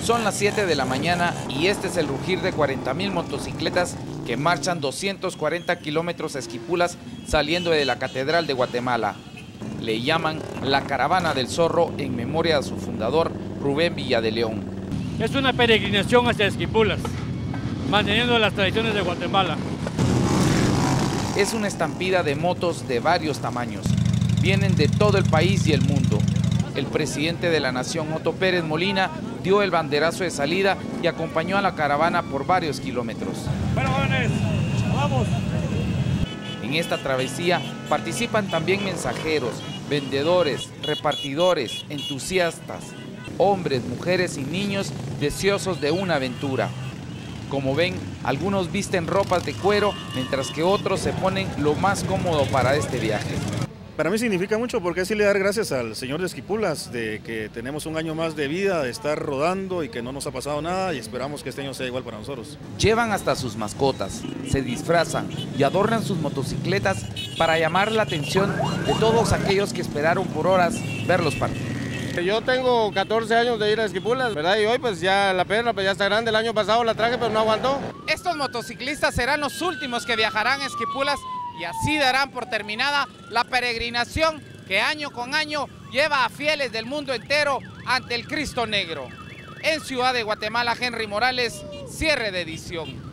Son las 7 de la mañana y este es el rugir de 40.000 motocicletas que marchan 240 kilómetros a Esquipulas saliendo de la Catedral de Guatemala. Le llaman la Caravana del Zorro en memoria de su fundador, Rubén Villadileón. Es una peregrinación hacia Esquipulas, manteniendo las tradiciones de Guatemala. Es una estampida de motos de varios tamaños. Vienen de todo el país y el mundo. El presidente de la Nación, Otto Pérez Molina, dio el banderazo de salida y acompañó a la caravana por varios kilómetros. Bueno, jóvenes, vamos. En esta travesía participan también mensajeros, vendedores, repartidores, entusiastas, hombres, mujeres y niños deseosos de una aventura. Como ven, algunos visten ropas de cuero, mientras que otros se ponen lo más cómodo para este viaje. Para mí significa mucho porque es le dar gracias al señor de Esquipulas de que tenemos un año más de vida, de estar rodando y que no nos ha pasado nada y esperamos que este año sea igual para nosotros. Llevan hasta sus mascotas, se disfrazan y adornan sus motocicletas para llamar la atención de todos aquellos que esperaron por horas verlos partir. Yo tengo 14 años de ir a Esquipulas, ¿verdad? Y hoy pues ya la perra pues ya está grande. El año pasado la traje pero no aguantó. Estos motociclistas serán los últimos que viajarán a Esquipulas y así darán por terminada la peregrinación que año con año lleva a fieles del mundo entero ante el Cristo Negro. En Ciudad de Guatemala, Henry Morales, cierre de edición.